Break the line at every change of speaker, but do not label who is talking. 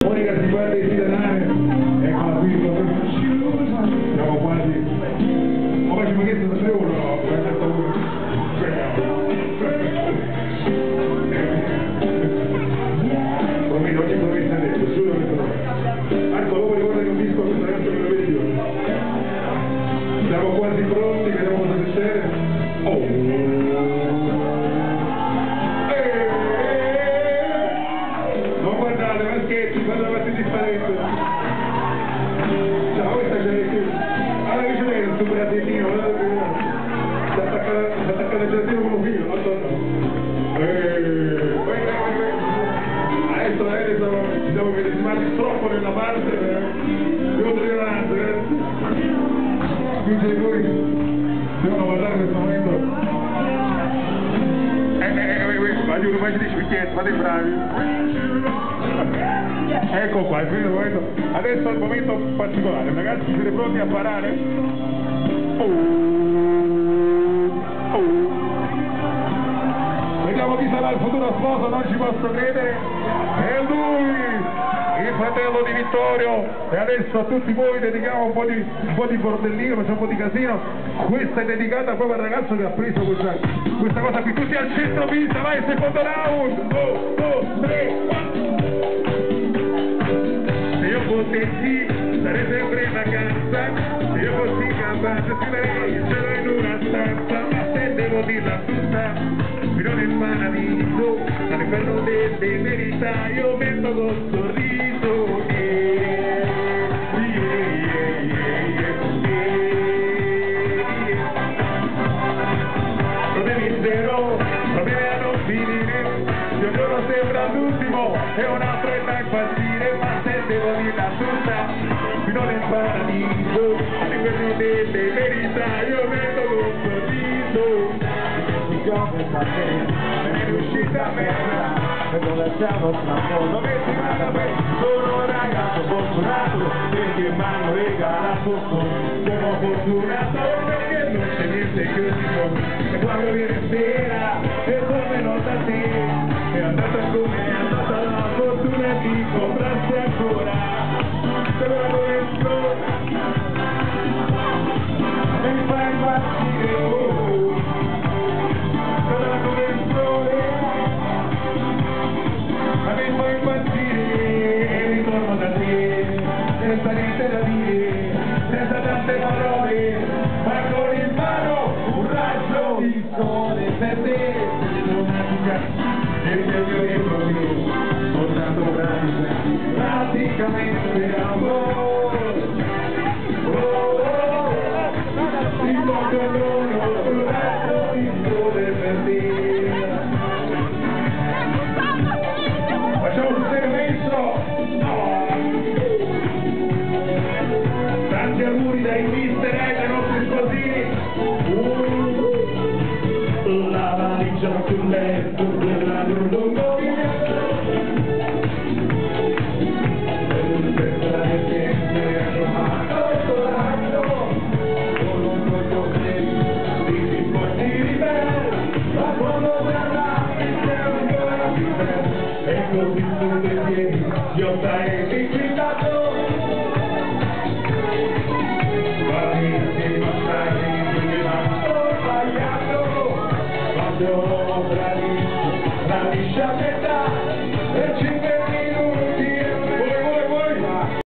Monica si guarda i sidenare, eccola qui, siamo quasi. Ma poi ci chiesto da 3 ore, no? Promesso, oggi promessa adesso, giuro che promesso. Marco, dopo ricorda che ho visto questa ragazza meravigliosa. Siamo quasi pronti, vediamo cosa succede. Non guardate, maschietti, quando avete differenza. Ciao, questa c'è più. Allora che c'è il tuo bratellino, si attacca al giardino come un figlio, no? Adesso ci siamo medesimati troppo nella parte, devo toglieranza, quindi voi devono guardare questo momento. Aiuto, ma ci dici perché fate bravi. Ecco qua, il primo momento. Adesso è il momento particolare, ragazzi, siete pronti a parare? Vediamo chi sarà il futuro sposo, non ci posso credere. È lui, il fratello di Vittorio. E adesso a tutti voi dedichiamo un po' di bordellino, facciamo un po' di casino. Questa è dedicata proprio al ragazzo che ha preso questa cosa qui. Tutti al centro pista, vai, secondo round. 1, 2, 3, 4. Se io potessi sarei sempre in vacanza, se io fossi capace scriverei il cielo in una stanza, ma se devo dirla tutta, fino nel paradiso, all'inferno delle verità, io metto col sorriso. Problemi a non finire, io giorno sembra l'ultimo e un altro è da impazzire, ma se devo dirla tutta, fino nel paradiso, all'inferno delle verità, io metto col sorriso. È riuscita a merda, e non lasciamo trampo, metti mano a me, sono un ragazzo fortunato, perché mi hanno regalato, sono fortunato perché non c'è niente che io dico, e quando viene sera, e come non da te, è andata come è andata la fortuna di comprarsi ancora, se lo conosco, mi fa impazzire, mi fa impazzire e ritorno da te, senza niente da dire, senza tante parole, ma con in mano un raggio di sole per te, lunatica, e il mio dietro te, soltanto praticamente amore, ti porto loro un raggio di sole per te. Facciamo un servizio! Tanti auguri dai mister ai nostri sposini! La valigia sul letto della lungo io stai